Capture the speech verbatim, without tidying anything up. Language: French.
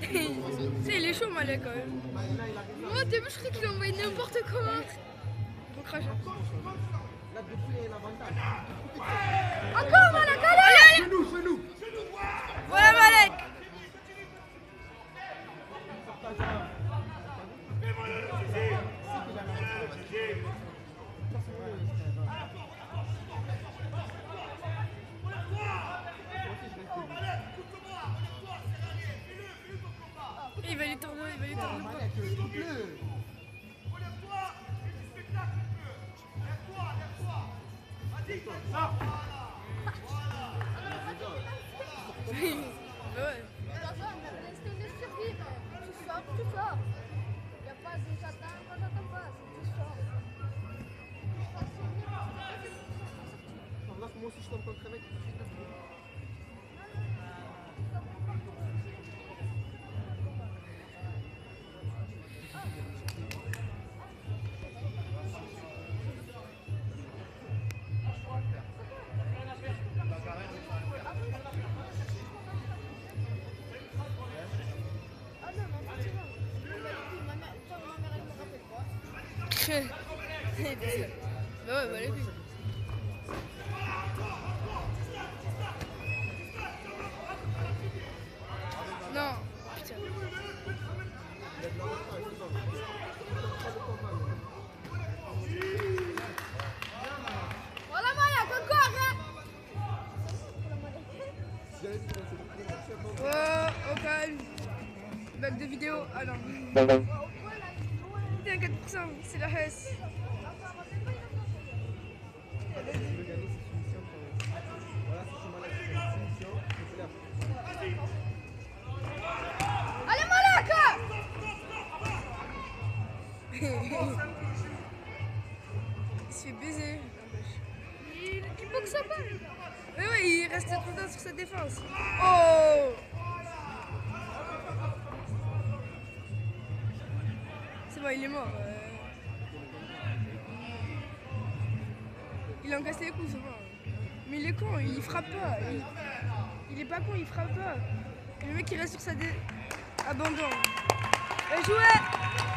sais, il est chaud, Malek, quand même. Moi, au début, je croyais qu'il envoyait n'importe quoi. Il recrache. Encore, Malek, allez, allez. Genou, genou. Voilà, Malek. Il va lui tourner, il va lui tourner. Ouais. Tu sors. Il n'y a pas de j'attends, quand j'attends pas, c'est tu sors. Là, moi aussi, je tombe contre un mec. Bah ouais, bah les couilles. Non, putain. Voilà, Malek, encore, hein. Oh, au calme. Bac de vidéo. Ah non. T'inquiète pour ça, c'est la Hesse. Allez, Malek. Il se fait baiser. Il, il boxe pas. Mais ouais, il reste tout le temps sur sa défense. Oh! C'est bon, il est mort. Euh... Il encaisse les coups, c'est bon. Mais il est con, il frappe pas. Il, il est pas con, il frappe pas. Et le mec, il reste sur sa dé... Abandon. Bien joué!